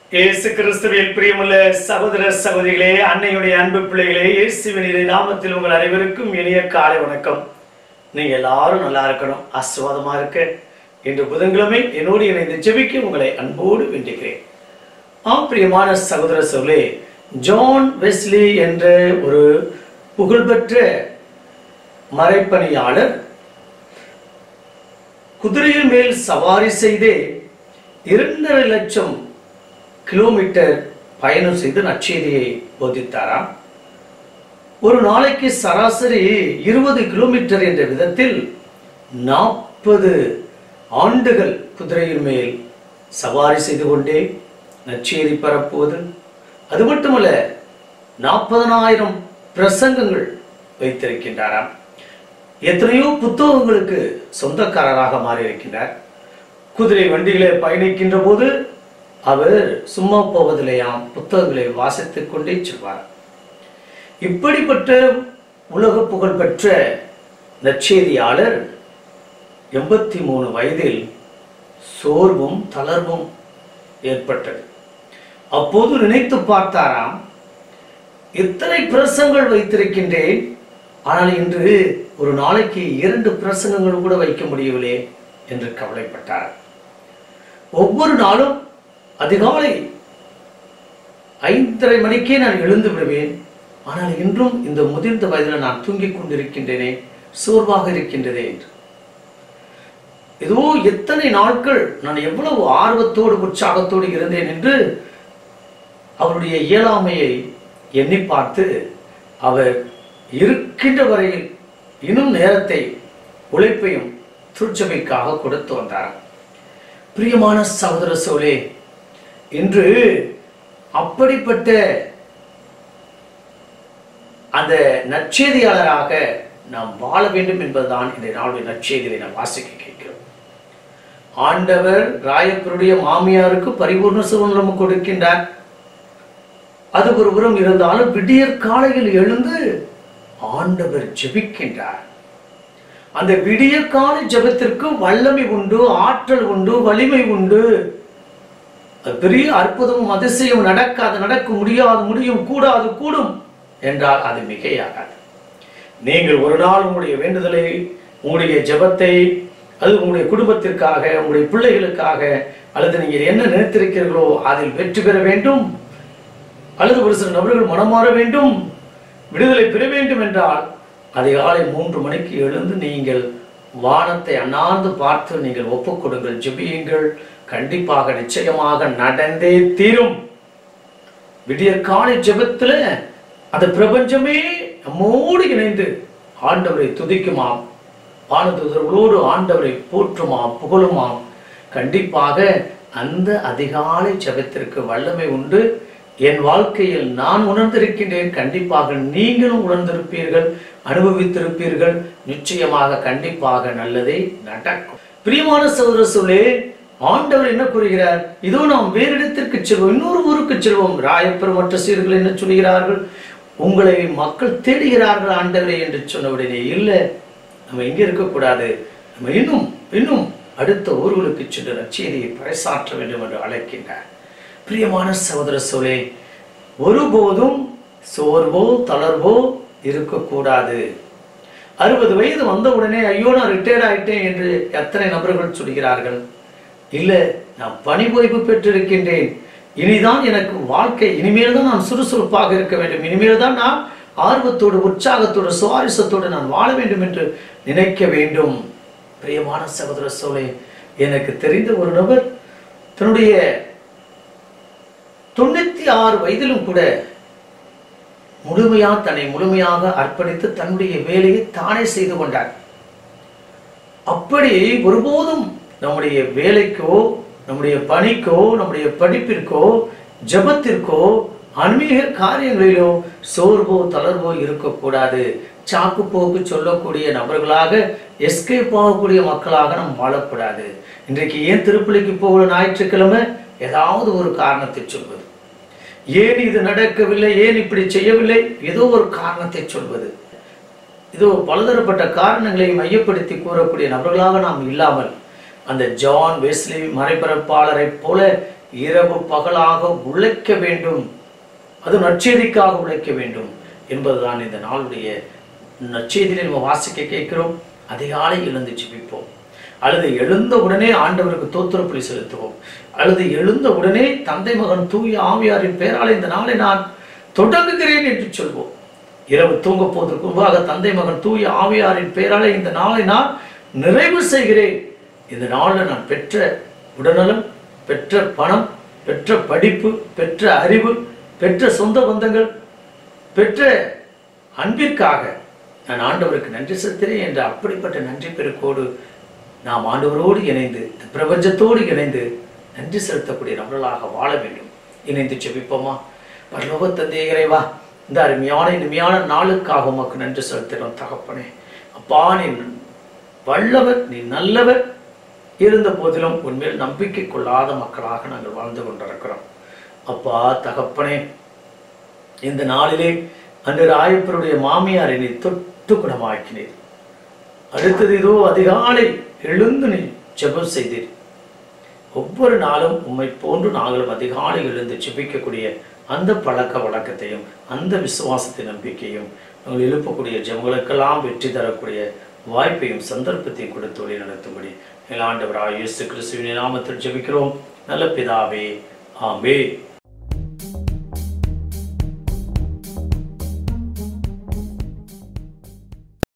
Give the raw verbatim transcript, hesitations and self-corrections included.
இயேசு கிறிஸ்துவில் பிரியமுள்ள சகோதர சகோதரிகளே, அன்னையுடைய அன்பு பிள்ளைகளே, இயேசுவின் நாமத்தில் உங்கள் அனைவருக்கும் இனிய காலை வணக்கம். நீங்க எல்லாரும் நல்லா இருக்கணும், ஆசீர்வாதமா இருக்க இன்று புதன்கிழமை என்னோடு இணைந்து ஜெபிக்க உங்களை அன்போடு வேண்டுகிறேன். ஆம் பிரியமான சகோதர சகோதரே, ஜான் வெஸ்லி என்ற ஒரு புகழ்பெற்ற மறைப்பணியாளர் குதிரையின் மேல் சவாரி செய்து இரண்டரை லட்சம் கிலோமீட்டர் பயணம் செய்து நற்செய்தியை போதித்தாராம். ஒரு நாளைக்கு சராசரி இருபது கிலோமீட்டர் என்ற விதத்தில் நாற்பது ஆண்டுகள் குதிரையின் மேல் சவாரி செய்து கொண்டே நற்செய்தி பரப்புவது. அது மட்டுமல்ல, நாற்பதனாயிரம் பிரசங்கங்கள் வைத்திருக்கின்றாராம். எத்தனையோ புத்தகங்களுக்கு சொந்தக்காரராக மாறியிருக்கின்றார். குதிரை வண்டிகளை பயணிக்கின்ற போது அவர் சும்மா போவதில்லையாம், புத்தகங்களை வாசித்துக் கொண்டே செல்வார். இப்படிப்பட்ட உலக புகழ் பெற்ற நற்செய்தியாளர் எண்பத்தி மூணு வயதில் சோர்வும் தளர்வும் ஏற்பட்டது. அப்போது நினைத்து பார்த்தாராம், இத்தனை பிரசங்கள் வைத்திருக்கின்றேன், ஆனால் இன்று ஒரு நாளைக்கு இரண்டு பிரசங்கங்கள் கூட வைக்க முடியவில்லை என்று கவலைப்பட்டார். ஒவ்வொரு நாளும் அதிகாலை ஐந்தரை மணிக்கே நான் எழுந்து விடுவேன், ஆனால் இன்றும் இந்த முதிர்ந்த வயதில் நான் தூங்கிக் கொண்டிருக்கின்றேனே, சோர்வாக இருக்கின்றதே என்று. ஏதோ எத்தனை நாட்கள் நான் எவ்வளவு ஆர்வத்தோடு உற்சாகத்தோடு இருந்தேன் என்று அவருடைய இயலாமையை எண்ணி பார்த்து அவர் இருக்கின்ற வரையில் இன்னும் நேரத்தை உழைப்பையும் திருச்சபைக்காக கொடுத்து வந்தார். பிரியமான சகோதர சகோதரே, இன்று அப்படிப்பட்ட அந்த நற்செய்தியாளராக நாம் வாழ வேண்டும் என்பதுதான் இந்த நாளுடைய நற்செய்தியை நாம் வாசிக்க கேட்கிறோம். ஆண்டவர் ராயப்பருடைய மாமியாருக்கு பரிபூர்ண சுதந்திரம் கொடுக்கின்றார். அது ஒரு புறம் இருந்தாலும் விடியற் காலையில் எழுந்து ஆண்டவர் ஜெபிக்கின்றார். அந்த விடிய காலை ஜெபத்திற்கு வல்லமை உண்டு, ஆற்றல் உண்டு, வலிமை உண்டு. பெரிய அற்புதமும் அதிசயம் நடக்காது, நடக்க முடியாது, முடியும், கூடாது, கூடும் என்றால் அது மிகையாகாது. நீங்கள் ஒரு நாள் உங்களுடைய வேண்டுதலை, உங்களுடைய ஜெபத்தை, அது உங்களுடைய குடும்பத்திற்காக, உங்களுடைய பிள்ளைகளுக்காக, அல்லது நீங்கள் என்ன நினைத்திருக்கிறீர்களோ அதில் வெற்றி பெற வேண்டும், அல்லது ஒரு சில நபர்கள் மனமாற வேண்டும், விடுதலை பெற வேண்டும் என்றால் அதிகாலை மூன்று மணிக்கு எழுந்து நீங்கள் வானத்தை அண்ணாந்து பார்த்து நீங்கள் ஒப்புக் கொடுங்கள், ஜெபியுங்கள். கண்டிப்பாக நிச்சயமாக நடந்தே தீரும். விடியற் காலை ஜெபத்துல அந்த பிரபஞ்சமே நம்மோடு இணைந்து ஆண்டவரை துதிக்குமாம், வானதூதர்களோடு ஆண்டவரை போற்றுமாம், புகழுமாம். கண்டிப்பாக அந்த அதிகாலை ஜெபத்திற்கு வல்லமை உண்டு. என் வாழ்க்கையில் நான் உணர்ந்திருக்கின்றேன், கண்டிப்பாக நீங்களும் உணர்ந்திருப்பீர்கள், அனுபவித்திருப்பீர்கள். நிச்சயமாக கண்டிப்பாக நல்லதே நடக்கும். பிரியமான சகோதர சகோதரிகளே, ஆண்டவர் என்ன கூறுகிறார்? இதோ நாம் வேறு இடத்திற்கு செல்வோம், இன்னொரு ஊருக்கு செல்வோம். ராயப்பர் மற்ற சீர்கள் என்ன சொல்கிறார்கள்? உங்களை மக்கள் தேடுகிறார்கள் ஆண்டவரே என்று சொன்ன உடனே, இல்லை, நம்ம எங்கே இருக்கக்கூடாது, நம்ம இன்னும் இன்னும் அடுத்த ஊர்களுக்கு சென்று நற்செய்தியை பறைசாற்ற வேண்டும் என்று அழைக்கின்றார். பிரியமான சகோதர சகோதரே, ஒருபோதும் சோர்வோ தளர்வோ இருக்கக்கூடாது. அறுபது வயது வந்த உடனே ஐயோ நான் ரிட்டையர்ட் ஆயிட்டேன் என்று எத்தனை நபர்கள் சொல்கிறார்கள். இல்ல, நான் பணி ஓய்வு பெற்றிருக்கின்றேன், இனிதான் எனக்கு வாழ்க்கை, இனிமேல் தான் நான் சுறுசுறுப்பாக இருக்க வேண்டும், இனிமேல் தான் நான் ஆர்வத்தோடு உற்சாகத்தோடு சுவாரஸ்யத்தோடு நான் வாழ வேண்டும் என்று நினைக்க வேண்டும். பிரியமான சகோதர சகோதரே, எனக்கு தெரிந்த ஒரு நபர் தன்னுடைய தொண்ணூத்தி ஆறு வயதிலும் கூட முழுமையாக தன்னை முழுமையாக அர்ப்பணித்து தன்னுடைய வேலையை தானே செய்து கொண்டார். அப்படி ஒருபோதும் நம்முடைய வேலைக்கோ, நம்முடைய பணிக்கோ, நம்முடைய படிப்பிற்கோ, ஜபத்திற்கோ, ஆன்மீக காரியங்களிலோ சோர்வோ தளர்வோ இருக்கக்கூடாது. சாக்கு போக்கு சொல்லக்கூடிய நபர்களாக, எஸ்கேப் ஆகக்கூடிய மக்களாக நாம் வாழக்கூடாது. இன்றைக்கு ஏன் திருப்பலிக்கு போகிற ஞாயிற்றுக்கிழமை ஏதாவது ஒரு காரணத்தை சொல்வது, ஏன் இது நடக்கவில்லை, ஏன் இப்படி செய்யவில்லை, ஏதோ ஒரு காரணத்தை சொல்வது, இதோ பலதரப்பட்ட காரணங்களை மையப்படுத்தி கூறக்கூடிய நபர்களாக நாம் இல்லாமல் அந்த ஜான் வெஸ்லி மறைபரப்பாளரை போல இரவு பகலாக உழைக்க வேண்டும், அது நற்செய்திக்காக உழைக்க வேண்டும் என்பதுதான் இந்த நாளுடைய நற்செய்தியை நம்ம வாசிக்க கேட்கிறோம். அதிகாலை எழுந்து ஜெபிப்போம், அல்லது எழுந்த உடனே ஆண்டவருக்கு தோத்திர பலி செலுத்துவோம், அல்லது எழுந்த உடனே தந்தை மகன் தூய ஆவியாரின் பெயரால் இந்த நாளை நான் தொடங்குகிறேன் என்று சொல்வோம். இரவு தூங்க போவதற்கு முன்பாக தந்தை மகன் தூய ஆவியாரின் பெயராலே இந்த நாளை நான் நிறைவு செய்கிறேன். இந்த நாளில் நான் பெற்ற உடல்நலம், பெற்ற பணம், பெற்ற படிப்பு, பெற்ற அறிவு, பெற்ற சொந்த பந்தங்கள், பெற்ற அன்பிற்காக நான் ஆண்டவருக்கு நன்றி செலுத்துகிறேன் என்ற அப்படிப்பட்ட நன்றி பெருக்கோடு நாம் ஆண்டவரோடு இணைந்து, இந்த பிரபஞ்சத்தோடு இணைந்து நன்றி செலுத்தக்கூடிய நபர்களாக வாழ வேண்டும். இணைந்து ஜெபிப்போமா? பரலோக தந்தை இறைவா, இந்த அருமையான இனிமையான நாளுக்காக உமக்கு நன்றி செலுத்துகிறோம் தகப்பனே. அப்பா, நீ வல்லவர், நீ நல்லவர். இருந்த போதிலும் உண்மையில் நம்பிக்கை கொள்ளாத மக்களாக நாங்கள் வாழ்ந்து கொண்டிருக்கிறோம். அப்பா தகப்பனே, இந்த நாளிலே அன்று ராயப்பருடைய மாமியாரை நீ தொட்டு குணமாக்கினீர். அடுத்தது இதோ அதிகாலை எழுந்து நீ ஜெபம் செய்தீர். ஒவ்வொரு நாளும் உம்மை போன்று நாங்களும் அதிகாலை எழுந்து ஜெபிக்கக்கூடிய அந்த பழக்க வழக்கத்தையும் அந்த விசுவாசத்தை நம்பிக்கையும் நாங்கள் எழுப்பக்கூடிய ஜெபங்களுக்கெல்லாம் வெற்றி தரக்கூடிய வாய்ப்பையும் சந்தர்ப்பத்தையும் கொடுத்து வழி நடத்தும்படி எங்கள் ஆண்டவராகிய இயேசு கிறிஸ்துவின் நாமத்தில் ஜெபிக்கிறோம் நல்ல பிதாவே, ஆமென்.